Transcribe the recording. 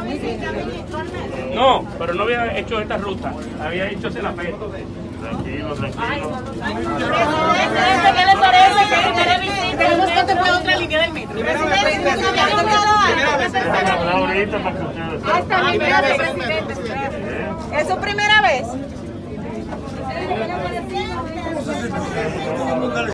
No, pero no había hecho esta ruta, había hecho ese la fe. Tranquilo, tranquilo. ¿Qué le parece que primera visita? Tenemos que tomar otra línea del metro. Primera vez. Ahorita para que ustedes. Hasta primera vez, presidente. ¿Es su primera vez?